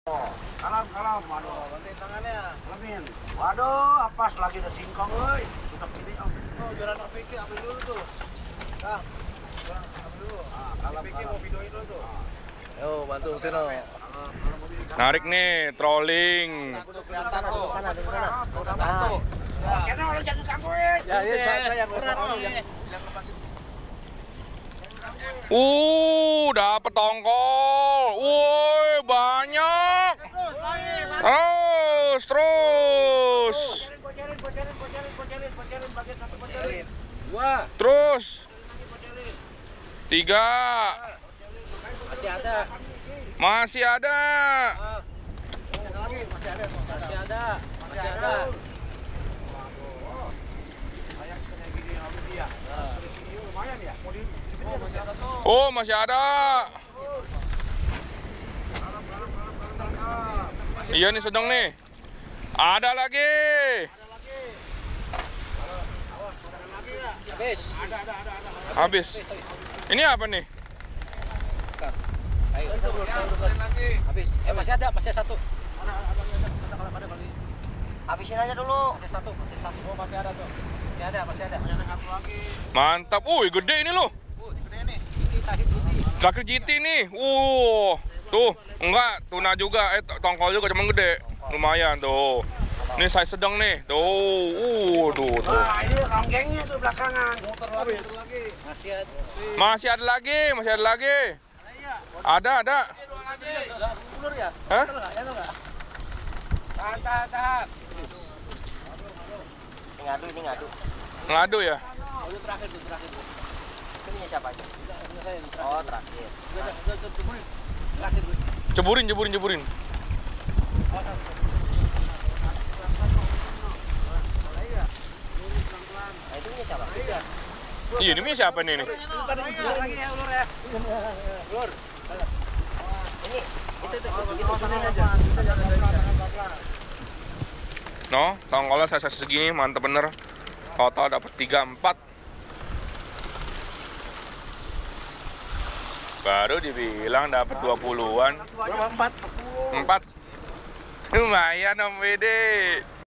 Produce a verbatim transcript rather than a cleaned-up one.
Kalam, kalam, waduh. Bantuin tangannya. Amin. Waduh, apes lagi ada singkong, euy. Tutup ini, Om. Tuh, jualan Pak Fikri ambil dulu tuh. Kang, jualan ambil dulu. Ah, Pak kalam, Fikri kalam. mau videoin dulu tuh. Yo, bantu Sino. Narik nih, trolling. Udah kelihatan tuh. Sana, di sana. Udah bantu. Oh, channel orang jangan gangguin. Ya, ya, saya saya yang Berat yang nih. yang Yang lepasin. Uh, dapet tongkol. Woi, banyak. Terus, lagi, Mas. Terus, terus. Bocerin, bocerin, bocerin, bocerin, bocerin, bagian satu bocerin. dua Terus. Tiga. masih ada. Masih ada. Ah, Lagi, masih ada. masih ada. Masih ada. Kayak kayak gini habis dia. Nah. Ini lumayan ya. Mau di Oh, masih ada tuh. Oh, masih ada. kalam, kalam, kalam, kalam, kalam. Iya nih sedang nih. Ada lagi. Ada lagi. Awas, ada lagi ya? Habis. Ada, ada, ada, ada. Habis. Ini apa nih? Bukan. Ayo. Ambilin lagi. Habis. Eh, masih ada, masih ada satu. Ada, ada, ada, ada, ada, kalau ada kali. Habisin aja dulu. Masih satu, masih satu. Oh, masih ada tuh. Masih ada, masih ada. Masih ada satu lagi. Mantap. Wih, gede ini loh. Uh, gede nih. Ini tadi ini. Terakhir G T nih. Uh, tuh. Enggak, tuna juga. Eh, tongkol juga cuman gede. Lumayan tuh. Ini size sedang nih. Tuh. Uh, tuh, tuh. Nah, ini ronggengnya tuh belakangan. Muter lagi, muter lagi. Masih ada. Masih ada lagi, masih ada lagi. Ada, ada. Ulur ya? Hah? Ya enggak? Tahan, tahan, tahan. Ini ngadu, ini ngadu. Ngadu ya? Oh, itu terakhir tuh, terakhir tuh. Ini siapa aja? Ini saya yang terakhir. Oh, terakhir. Udah, udah, udah, udah, ceburin. Terakhir tuh. Ceburin, ceburin, ceburin. Nah, itu punya siapa? Iya, ini punya siapa nih? Nih? Lagi ya, ulur ya. Ulur. Ini, itu, itu, Oh, itu, tangan aja. pelan, tangan pelan, tangan pelan. No, tongkolnya size segini, mantep bener. Total dapat tiga empat. Baru dibilang dapat dua puluhan. Berapa? Empat. empat. Lumayan Om Wede.